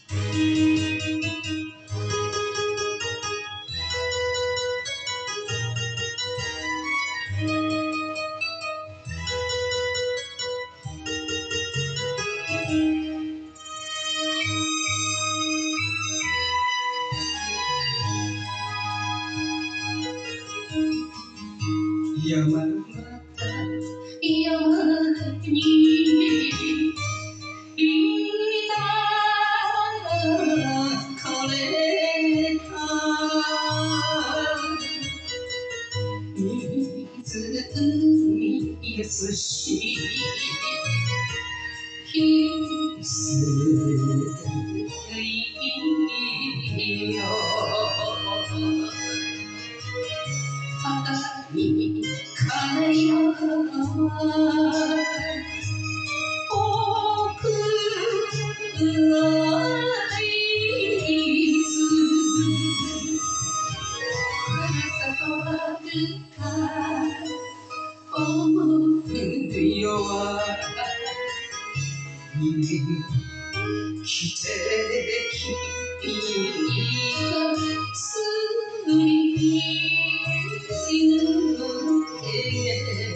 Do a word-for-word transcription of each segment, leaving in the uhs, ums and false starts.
山また山に抱かれた湖優しい翡翠よただに彼よ僕はいつふるさとはるか思うよ奇跡がすり抜け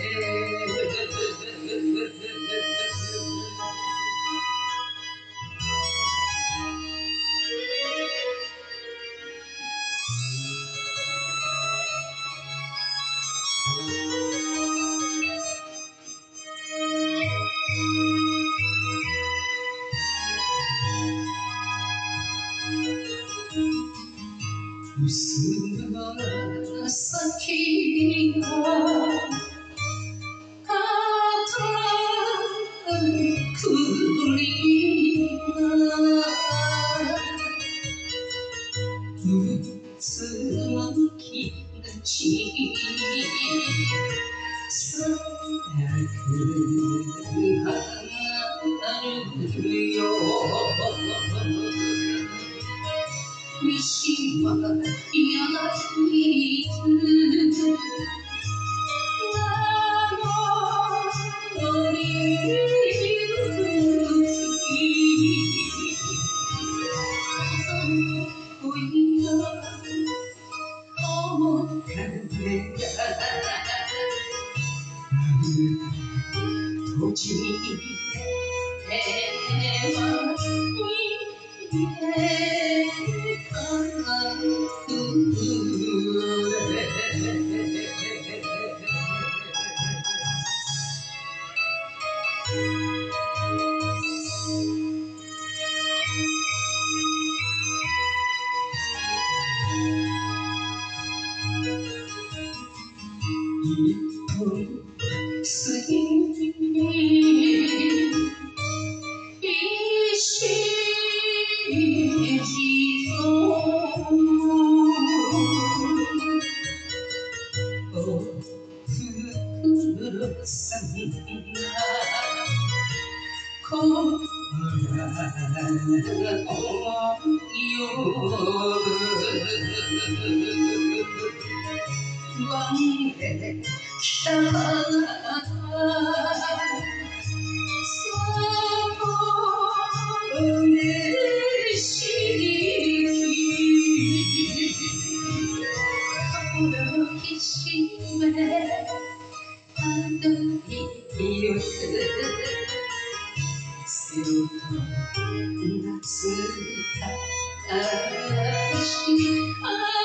薄紫がくりがつまきがちさくはるよ西は柳津名乗りゆき恋が面影が閉じては逃げた一本杉に石地蔵おふくろさんがこらを呼ぶ湾へ来たそう嬉しき心をきしめ歩いよ背負った夏だし